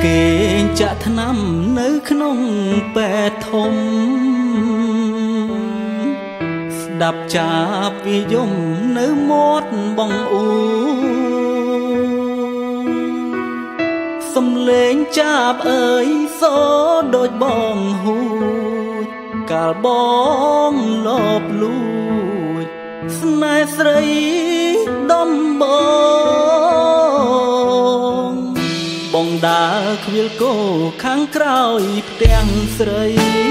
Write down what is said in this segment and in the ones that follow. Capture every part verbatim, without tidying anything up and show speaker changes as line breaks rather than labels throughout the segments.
គេចាក់ថ្នាំនៅក្នុងពេទ្យធំស្ដាប់ចាប់វាយំនៅមាត់បងអ៊ូសំលេងចាប់អើយសូដូចបងហួចកាលបងលបលួចស្នេហ៍ស្រីដំបងបងដើរខ្វៀលគោខាងក្រោយផ្ទាំងស្រី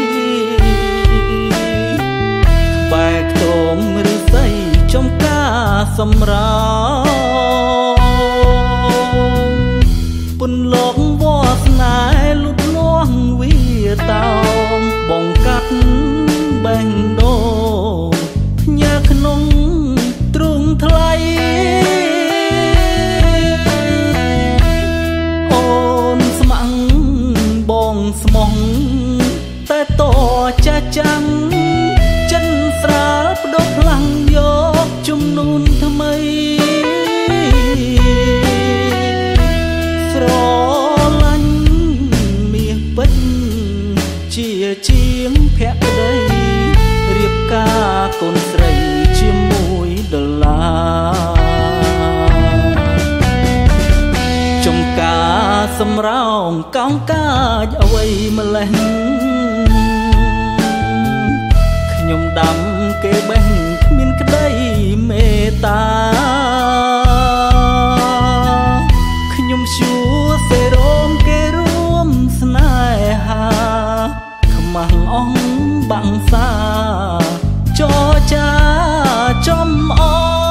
បែកខ្ទមឬស័យចំការសម្រោពុនលោកវ៉ាសនាលុបលាស់វាតោបងកាត់បែងដូងផ្ញើក្នុងទ្រូងថ្លៃស្មងតែតចាចាំងចិនស្រាលបដូរខ្លាំងយកជំនូនថ្មីស្រឡាញ់មាសពេជ្រជាជាងភក្តីរៀបការកូនស្រីជាមួយដុល្លារចំការសម្រោងកោងកាចអ្វីម្លេះខ្ញុំដាំគេបេះគ្មានក្តីមេត្តាខ្ញុំឈួរសេរោមគេរួមស្នេហាខ្មាស់អងបាំងសាចរចាចំអ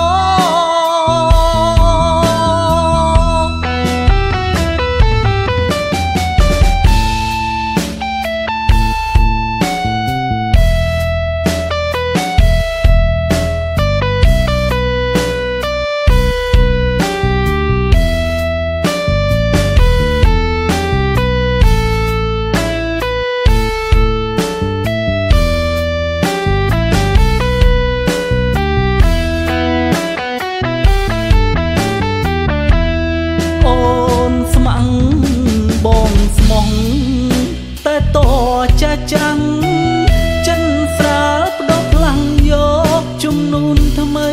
តែតចាចាំងចិនស្រាលបដូរខ្លាំងយកជំនូនថ្មី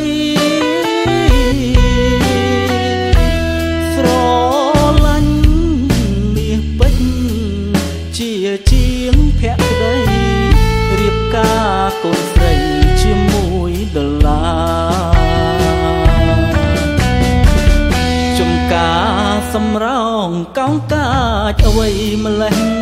ស្រឡាញ់មាសពេជ្រជាជាងភក្តីរៀបការកូនស្រីជាមួយដុល្លារចំការសម្រោងកោងកាចអ្វីម្លេះ